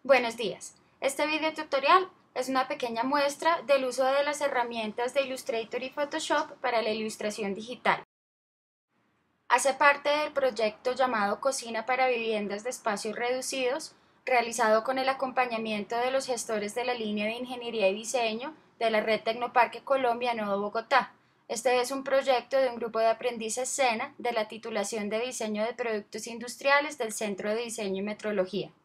Buenos días. Este video tutorial es una pequeña muestra del uso de las herramientas de Illustrator y Photoshop para la ilustración digital. Hace parte del proyecto llamado Cocina para Viviendas de Espacios Reducidos, realizado con el acompañamiento de los gestores de la línea de Ingeniería y Diseño de la Red Tecnoparque Colombia Nodo Bogotá. Este es un proyecto de un grupo de aprendices SENA de la titulación de Diseño de Productos Industriales del Centro de Diseño y Metrología.